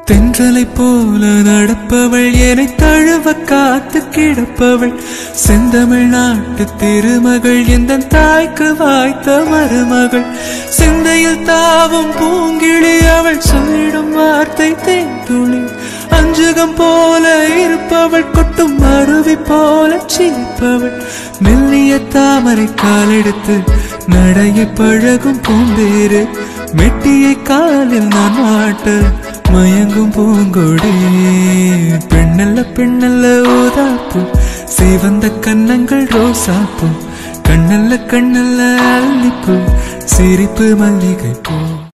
தென்றலை போல நடப்பவள் என்னை தழுவ காத்து கிடப்பவள் செந்தமிழ் நாட்டு திருமகள் எந்த தாய்க்கு வாய்த்த மருமகள் சிந்தையில் தாவும் பூங்கிழி அவள் சொல்லிடும் வார்த்தை தேன்துளி அஞ்சுகம் போல இருப்பவள் கொட்டும் அருவி போல சிரிப்பவள் மெல்லிய தாமரை காலெடுத்து நடைய பழகும் பூந்தேரு மெட்டியை காலில் நான் மாட்ட மயங்கும் பூங்கொடி பெண்ணல்ல பெண்ணல்ல ஊதாப்பு சிவந்த கன்னங்கள் ரோசாப்பு கண்ணல்ல கண்ணல்ல அல்லிப்பூ சிரிப்பு மல்லிகை பூ